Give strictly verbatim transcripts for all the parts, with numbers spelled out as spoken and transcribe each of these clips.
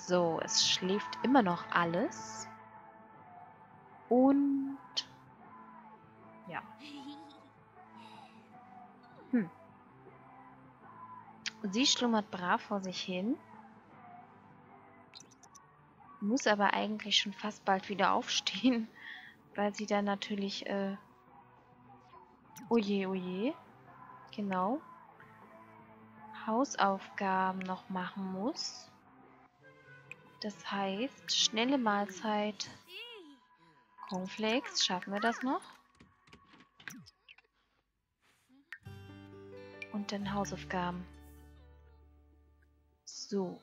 So, es schläft immer noch alles. Und ja. Hm. Sie schlummert brav vor sich hin. Muss aber eigentlich schon fast bald wieder aufstehen, weil sie dann natürlich, äh, oje, oje, genau, Hausaufgaben noch machen muss. Das heißt, schnelle Mahlzeit, Cornflakes, schaffen wir das noch? Und dann Hausaufgaben. So.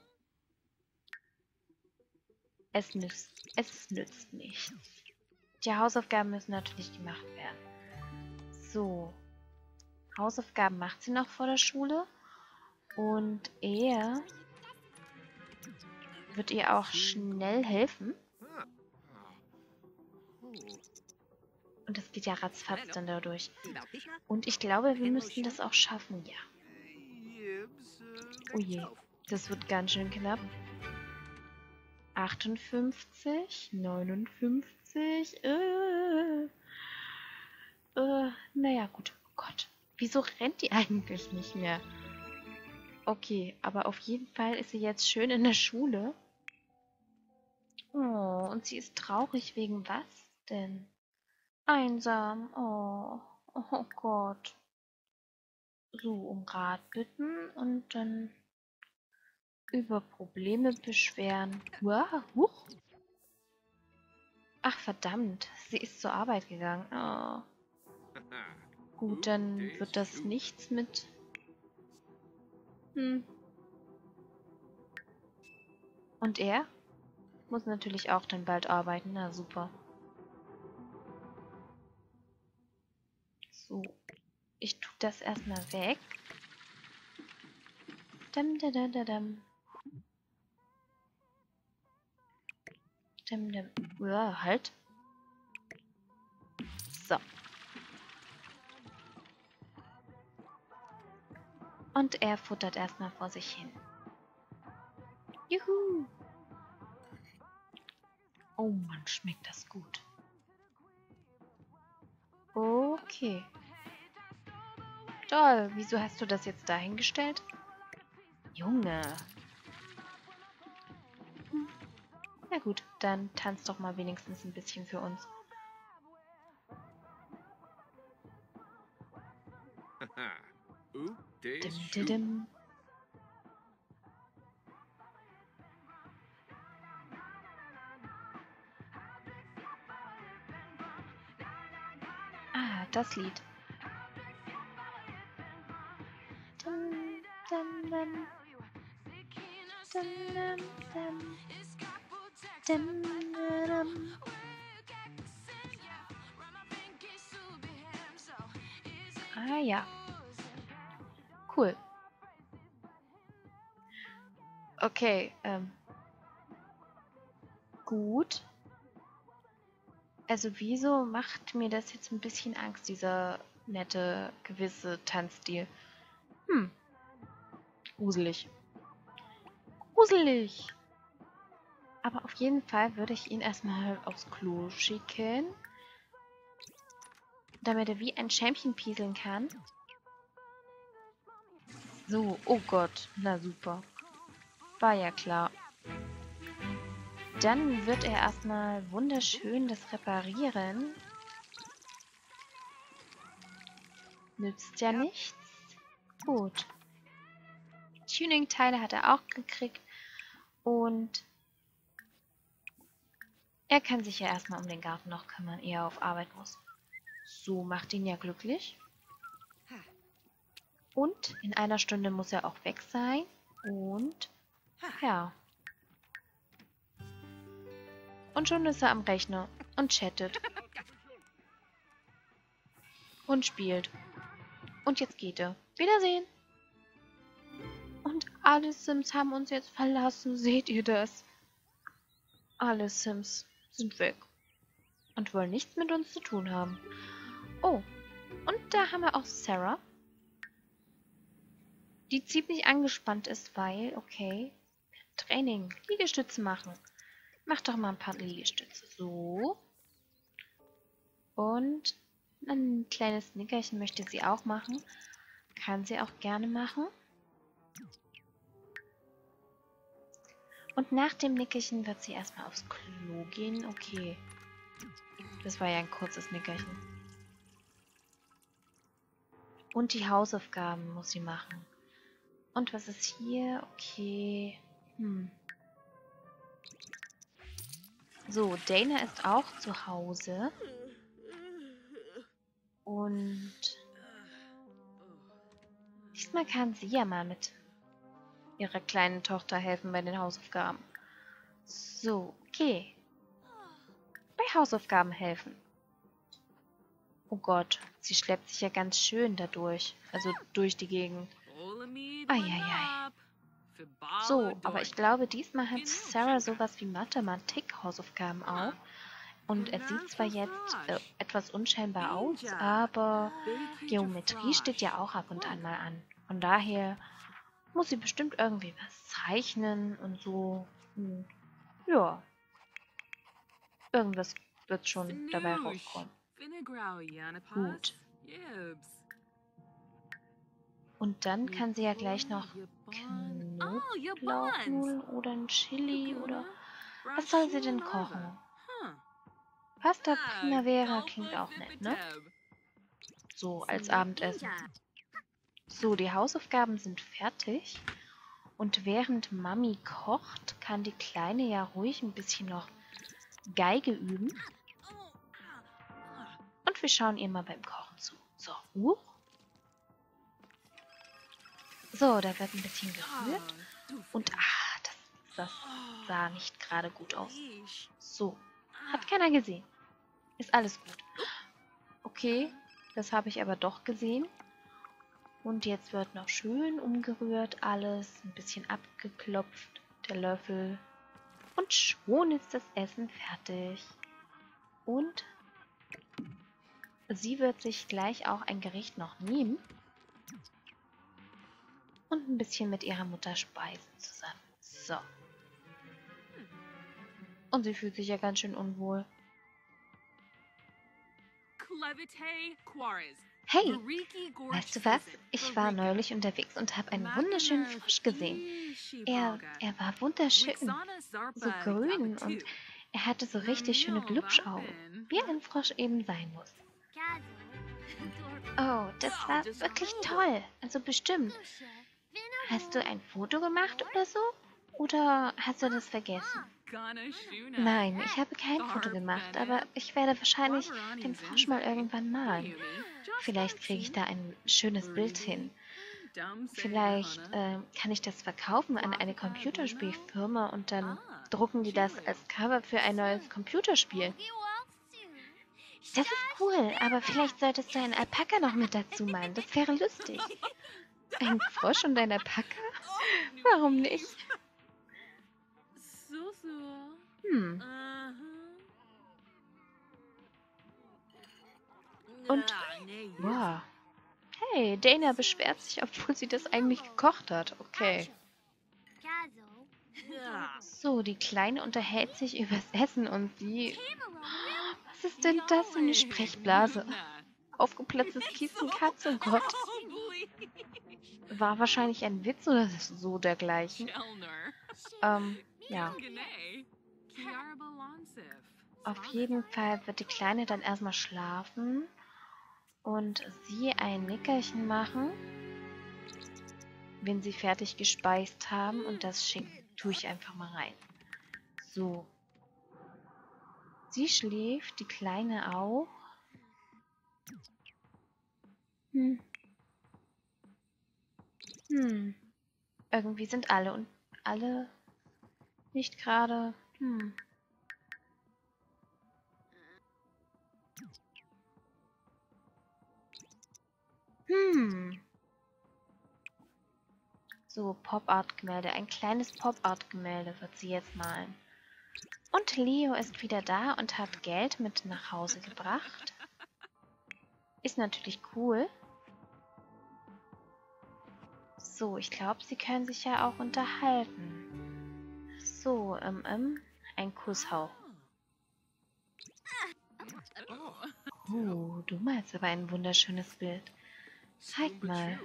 Es nützt, es nützt nichts. Die Hausaufgaben müssen natürlich gemacht werden. So. Hausaufgaben macht sie noch vor der Schule. Und er wird ihr auch schnell helfen. Und das geht ja ratzfatz dann dadurch. Und ich glaube, wir müssten das auch schaffen, ja. Oh je, das wird ganz schön knapp. achtundfünfzig, neunundfünfzig, äh, äh, naja, gut. Oh Gott, wieso rennt die eigentlich nicht mehr? Okay, aber auf jeden Fall ist sie jetzt schön in der Schule. Oh, und sie ist traurig wegen was denn? Einsam, oh, oh Gott. So, um Rat bitten und dann über Probleme beschweren. Wow, huch. Ach verdammt, sie ist zur Arbeit gegangen. Oh. Gut, dann wird das nichts mit... Hm. Und er? Muss natürlich auch dann bald arbeiten. Na super. So. Ich tue das erstmal weg. Dam, da, da, da, dam. Dam, dam. Ja, halt. So. Und er futtert erstmal vor sich hin. Juhu! Oh Mann, schmeckt das gut. Okay. Toll, wieso hast du das jetzt dahingestellt? Junge. Hm. Na gut, dann tanz doch mal wenigstens ein bisschen für uns. Dim, dim, dim. Ah, das Lied. Dum, dum, dum. Dum, dum, dum. Dum, dum. Ah ja. Cool. Okay, ähm. Gut. Also wieso macht mir das jetzt ein bisschen Angst, dieser nette, gewisse Tanzstil? Hm. Gruselig. Gruselig. Aber auf jeden Fall würde ich ihn erstmal aufs Klo schicken. Damit er wie ein Schämmchen pieseln kann. So, oh Gott. Na super. War ja klar. Dann wird er erstmal wunderschön das reparieren. Nützt ja nichts. Gut. Tuning-Teile hat er auch gekriegt. Und er kann sich ja erstmal um den Garten noch kümmern, ehe er auf Arbeit muss. So, macht ihn ja glücklich. Und in einer Stunde muss er auch weg sein. Und ja. Und schon ist er am Rechner und chattet. Und spielt. Und jetzt geht er. Wiedersehen. Und alle Sims haben uns jetzt verlassen. Seht ihr das? Alle Sims sind weg. Und wollen nichts mit uns zu tun haben. Oh. Und da haben wir auch Sarah. Die ziemlich angespannt ist, weil, okay, Training. Liegestütze machen. Mach doch mal ein paar Liegestütze. So. Und ein kleines Nickerchen möchte sie auch machen. Kann sie auch gerne machen. Und nach dem Nickerchen wird sie erstmal aufs Klo gehen. Okay. Das war ja ein kurzes Nickerchen. Und die Hausaufgaben muss sie machen. Und was ist hier? Okay. Hm. So, Dana ist auch zu Hause. Und diesmal kann sie ja mal mit ihrer kleinen Tochter helfen bei den Hausaufgaben. So, okay. Bei Hausaufgaben helfen. Oh Gott, sie schleppt sich ja ganz schön dadurch. Also durch die Gegend. Eieiei. So, aber ich glaube, diesmal hat Sarah sowas wie Mathematik-Hausaufgaben auch. Und es sieht zwar jetzt äh, etwas unscheinbar aus, aber Geometrie steht ja auch ab und an mal an. Von daher muss sie bestimmt irgendwie was zeichnen und so. Hm. Ja, irgendwas wird schon dabei rauskommen. Gut. Und dann kann sie ja gleich noch Knoblauchnudeln oder ein Chili oder... Was soll sie denn kochen? Pasta Primavera klingt auch nett, ne? So, als Abendessen. So, die Hausaufgaben sind fertig. Und während Mami kocht, kann die Kleine ja ruhig ein bisschen noch Geige üben. Und wir schauen ihr mal beim Kochen zu. So, uh. So, da wird ein bisschen gerührt. Und ah, das, das sah nicht gerade gut aus. So, hat keiner gesehen. Ist alles gut. Okay, das habe ich aber doch gesehen. Und jetzt wird noch schön umgerührt alles. Ein bisschen abgeklopft, der Löffel. Und schon ist das Essen fertig. Und sie wird sich gleich auch ein Gericht noch nehmen. Und ein bisschen mit ihrer Mutter speisen zusammen. So. Und sie fühlt sich ja ganz schön unwohl. Hey, weißt du was? Ich war neulich unterwegs und habe einen wunderschönen Frosch gesehen. Er, er war wunderschön, so grün und er hatte so richtig schöne Glubschaugen, wie ein Frosch eben sein muss. Oh, das war wirklich toll, also bestimmt. Hast du ein Foto gemacht oder so? Oder hast du das vergessen? Nein, ich habe kein Foto gemacht, aber ich werde wahrscheinlich den Frosch mal irgendwann malen. Vielleicht kriege ich da ein schönes Bild hin. Vielleicht äh, kann ich das verkaufen an eine Computerspielfirma und dann drucken die das als Cover für ein neues Computerspiel. Das ist cool, aber vielleicht solltest du einen Alpaka noch mit dazu malen. Das wäre lustig. Ein Frosch und ein Alpaka? Warum nicht? Hm. Und, wow. Hey, Dana beschwert sich, obwohl sie das eigentlich gekocht hat. Okay. So, die Kleine unterhält sich übers Essen und sie... Was ist denn das für eine Sprechblase? Aufgeplatztes Kiesenkatze, oh Gott. War wahrscheinlich ein Witz oder so dergleichen. Ähm, ja. Auf jeden Fall wird die Kleine dann erstmal schlafen und sie ein Nickerchen machen, wenn sie fertig gespeist haben. Und das schick, tue ich einfach mal rein. So. Sie schläft, die Kleine auch. Hm. Hm. Irgendwie sind alle und alle nicht gerade... Hm. Hm. So, Pop-Art-Gemälde. Ein kleines Pop-Art-Gemälde wird sie jetzt malen. Und Leo ist wieder da und hat Geld mit nach Hause gebracht. Ist natürlich cool. So, ich glaube, sie können sich ja auch unterhalten. So, ähm, ähm, ein Kusshauch. Oh, du malst aber ein wunderschönes Bild. Zeig mal.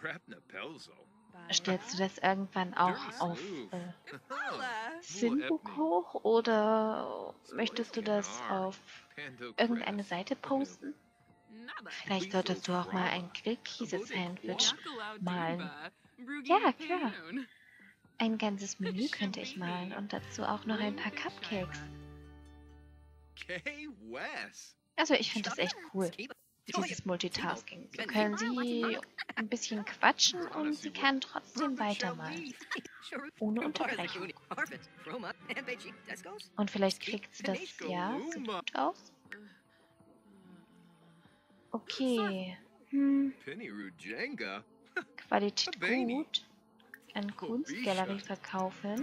Stellst du das irgendwann auch auf äh, Cinebook hoch oder möchtest du das auf irgendeine Seite posten? Vielleicht solltest du auch mal ein Grillkäse-Sandwich malen. Ja, klar. Ein ganzes Menü könnte ich malen und dazu auch noch ein paar Cupcakes. Also ich finde das echt cool, dieses Multitasking. So können sie ein bisschen quatschen und sie kann trotzdem weitermalen. Ohne Unterbrechung. Und vielleicht kriegt sie das, ja, sieht gut aus. Okay. Hm. Qualität gut. An Kunstgalerie verkaufen.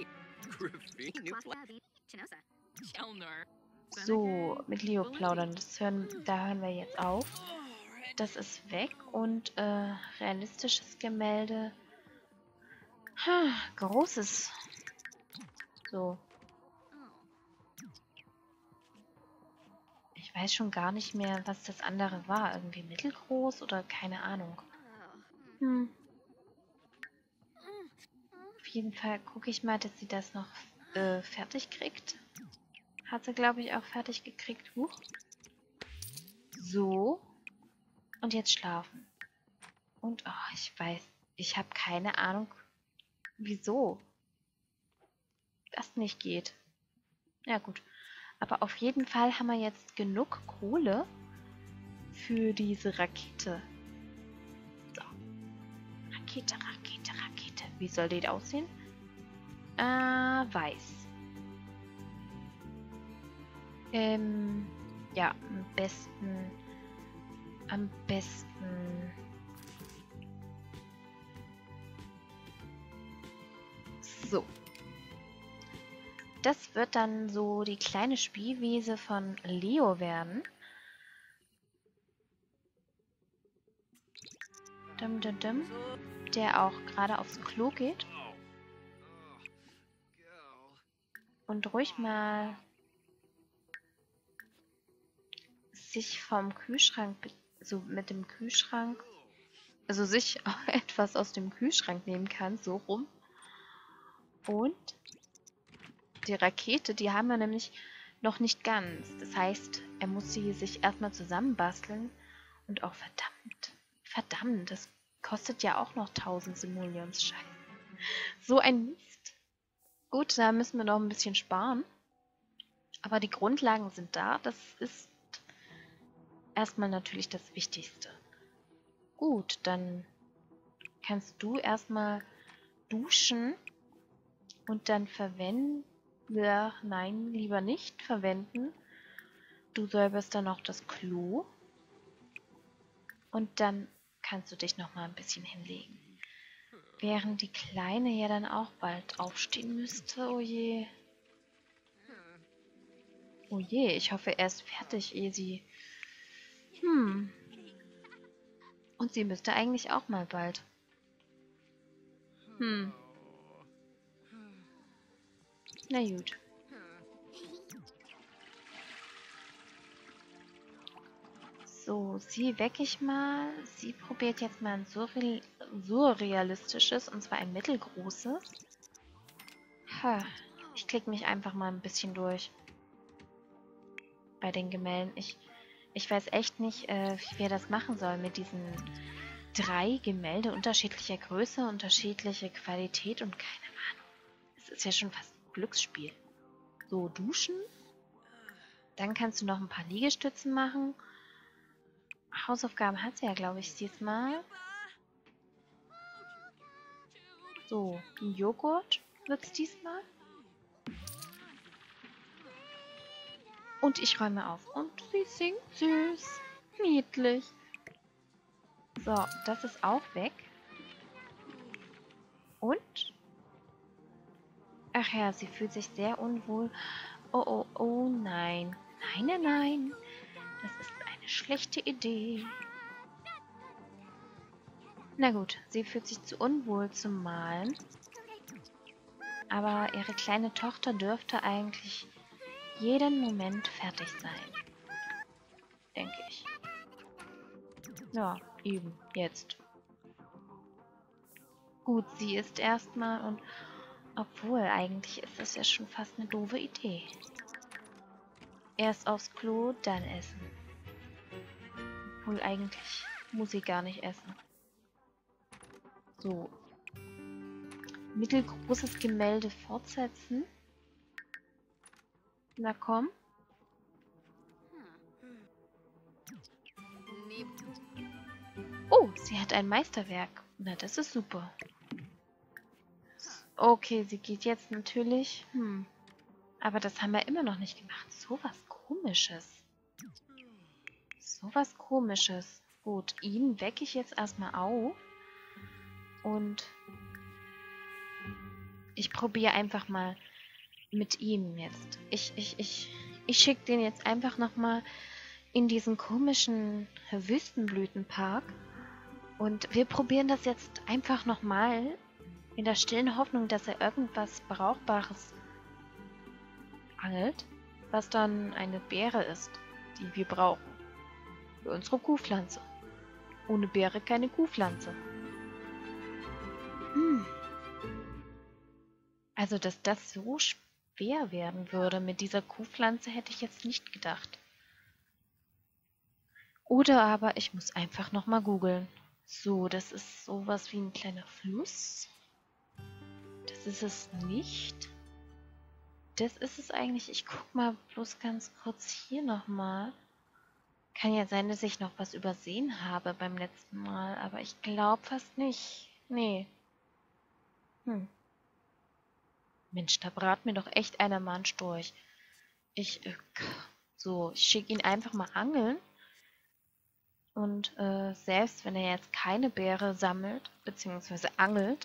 So, mit Leo plaudern. Das hören, da hören wir jetzt auf. Das ist weg. Und äh, realistisches Gemälde. Ha, großes. So. Ich weiß schon gar nicht mehr, was das andere war. Irgendwie mittelgroß oder keine Ahnung. Hm. Auf jeden Fall gucke ich mal, dass sie das noch äh, fertig kriegt. Hat sie, glaube ich, auch fertig gekriegt. Huch. So. Und jetzt schlafen. Und, oh, ich weiß, ich habe keine Ahnung, wieso das nicht geht. Ja gut. Aber auf jeden Fall haben wir jetzt genug Kohle für diese Rakete. So. Rakete, Rakete, Rakete. Wie soll die aussehen? Äh, weiß. Ähm, ja, am besten, am besten so. Das wird dann so die kleine Spielwiese von Leo werden. Dum, dum, dum. Der auch gerade aufs Klo geht. Und ruhig mal sich vom Kühlschrank, so mit dem Kühlschrank, also sich etwas aus dem Kühlschrank nehmen kann, so rum. Und die Rakete, die haben wir nämlich noch nicht ganz. Das heißt, er muss sie sich erstmal zusammenbasteln. Und auch verdammt, verdammt, das kostet ja auch noch tausend Simoleons. Scheiße. So ein Mist. Gut, da müssen wir noch ein bisschen sparen. Aber die Grundlagen sind da. Das ist erstmal natürlich das Wichtigste. Gut, dann kannst du erstmal duschen und dann verwenden. Ja, nein, lieber nicht verwenden. Du säuberst dann auch das Klo. Und dann kannst du dich noch mal ein bisschen hinlegen. Während die Kleine ja dann auch bald aufstehen müsste. Oh je. Oh je, ich hoffe, er ist fertig, ehe sie... Hm. Und sie müsste eigentlich auch mal bald. Hm. Na gut. So, sie wecke ich mal. Sie probiert jetzt mal ein surreal surrealistisches, und zwar ein mittelgroßes. Ha. Ich klicke mich einfach mal ein bisschen durch. Bei den Gemälden. Ich, ich weiß echt nicht, äh, wie wir das machen sollen mit diesen drei Gemälde unterschiedlicher Größe, unterschiedliche Qualität und keine Ahnung. Es ist ja schon fast ein Glücksspiel. So, duschen. Dann kannst du noch ein paar Liegestützen machen. Hausaufgaben hat sie ja, glaube ich, diesmal. So, ein Joghurt wird es diesmal. Und ich räume auf. Und sie singt süß. Niedlich. So, das ist auch weg. Und? Ach ja, sie fühlt sich sehr unwohl. Oh, oh, oh, nein. Nein, nein, nein. Das ist eine schlechte Idee. Na gut, sie fühlt sich zu unwohl zum Malen. aber ihre kleine Tochter dürfte eigentlich jeden Moment fertig sein. Denke ich. Ja, eben, jetzt. Gut, sie isst erstmal und obwohl, eigentlich ist das ja schon fast eine doofe Idee. Erst aufs Klo, dann essen. Obwohl, eigentlich muss sie gar nicht essen. So. Mittelgroßes Gemälde fortsetzen. Na komm. Oh, sie hat ein Meisterwerk. Na, das ist super. Okay, sie geht jetzt natürlich. Hm. Aber das haben wir immer noch nicht gemacht. So was Komisches. So was Komisches. Gut, ihn wecke ich jetzt erstmal auf. Und ich probiere einfach mal mit ihm jetzt. Ich, ich, ich, ich schicke den jetzt einfach nochmal in diesen komischen Wüstenblütenpark. Und wir probieren das jetzt einfach nochmal in der stillen Hoffnung, dass er irgendwas Brauchbares angelt, was dann eine Beere ist, die wir brauchen. Für unsere Kuhpflanze. Ohne Beere keine Kuhpflanze. Hm. Also, dass das so schwer werden würde mit dieser Kuhpflanze, hätte ich jetzt nicht gedacht. Oder aber ich muss einfach nochmal googeln. So, das ist sowas wie ein kleiner Fluss. Das ist es nicht. Das ist es eigentlich. Ich guck mal bloß ganz kurz hier nochmal. Kann ja sein, dass ich noch was übersehen habe beim letzten Mal, aber ich glaube fast nicht. Nee. Hm. Mensch, da brat mir doch echt einer mal einen Storch. Ich, äh, so, ich schicke ihn einfach mal angeln. Und äh, selbst wenn er jetzt keine Beere sammelt, beziehungsweise angelt,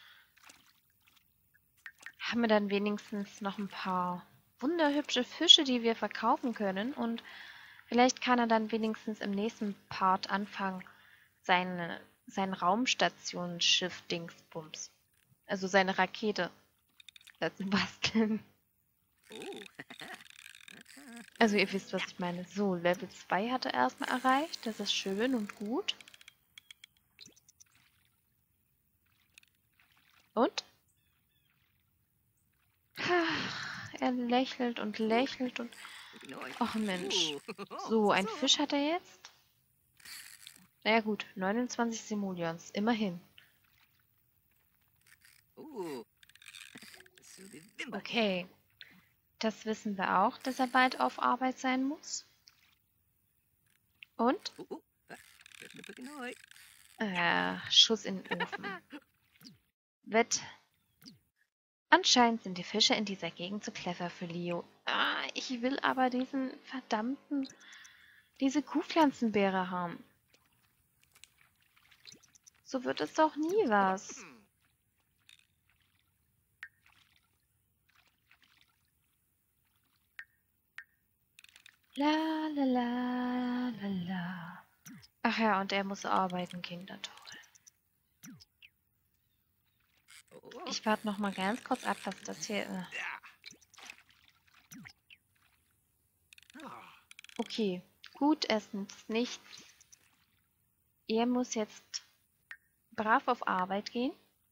haben wir dann wenigstens noch ein paar wunderhübsche Fische, die wir verkaufen können. Und vielleicht kann er dann wenigstens im nächsten Part anfangen, seine, sein Raumstationsschiff-Dingsbums, also seine Rakete, äh, zu basteln. Also ihr wisst, was ich meine. So, Level zwei hat er erstmal erreicht. Das ist schön und gut. Und? Ach, er lächelt und lächelt und... Ach Mensch. So, ein Fisch hat er jetzt. Naja gut, neunundzwanzig Simoleons. Immerhin. Okay. Das wissen wir auch, dass er bald auf Arbeit sein muss. Und? Äh, Schuss in den Ofen. Wett. Anscheinend sind die Fische in dieser Gegend zu clever für Leo. Ah, ich will aber diesen verdammten... diese Kuhpflanzenbeere haben. So wird es doch nie was. La la la la la. Ach ja, und er muss arbeiten, Kinder, toll. Ich warte noch mal ganz kurz ab, was das hier ist. Okay, gut, es nützt nichts. Er muss jetzt brav auf Arbeit gehen.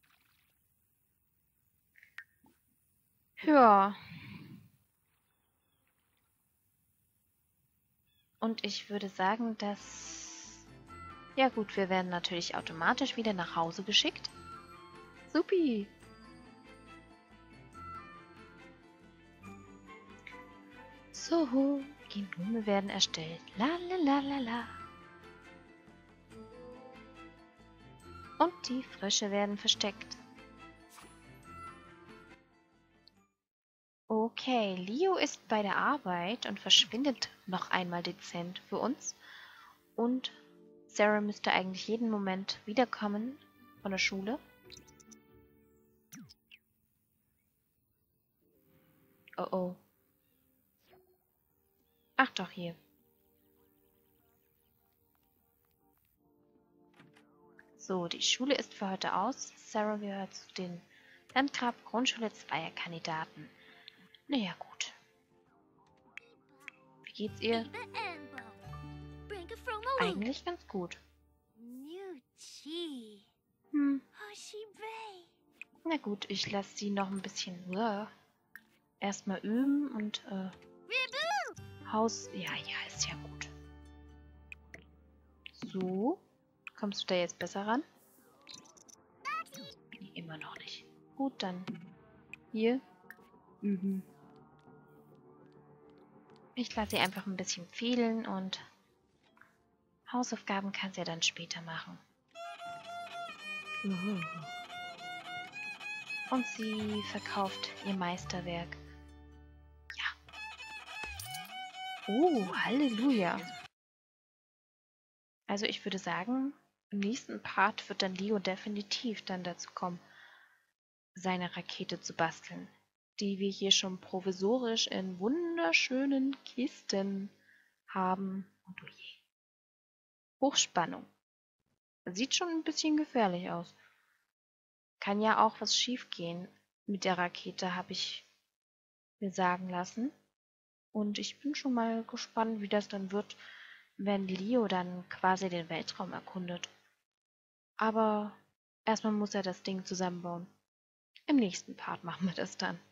Ja. Und ich würde sagen, dass... Ja gut, wir werden natürlich automatisch wieder nach Hause geschickt. Supi. So, Genome werden erstellt. La la la la la. Und die Frösche werden versteckt. Okay, Leo ist bei der Arbeit und verschwindet noch einmal dezent für uns. Und Sarah müsste eigentlich jeden Moment wiederkommen von der Schule. Oh oh. Ach doch, hier. So, die Schule ist für heute aus. Sarah gehört zu den Landgraf, Grundschule, Zweierkandidaten. Naja, gut. Wie geht's ihr? Eigentlich ganz gut. Hm. Na gut, ich lasse sie noch ein bisschen uh, erstmal üben und äh, Haus... Ja, ja, ist ja gut. So. Kommst du da jetzt besser ran? Nee, immer noch nicht. Gut, dann hier üben. Ich lasse sie einfach ein bisschen fehlen und Hausaufgaben kann sie ja dann später machen. Und sie verkauft ihr Meisterwerk. Ja. Oh, Halleluja. Also ich würde sagen, im nächsten Part wird dann Leo definitiv dann dazu kommen, seine Rakete zu basteln, die wir hier schon provisorisch in wunderschönen Kisten haben. Und oh je. Hochspannung. Sieht schon ein bisschen gefährlich aus. Kann ja auch was schiefgehen mit der Rakete, habe ich mir sagen lassen. Und ich bin schon mal gespannt, wie das dann wird, wenn Leo dann quasi den Weltraum erkundet. Aber erstmal muss er das Ding zusammenbauen. Im nächsten Part machen wir das dann.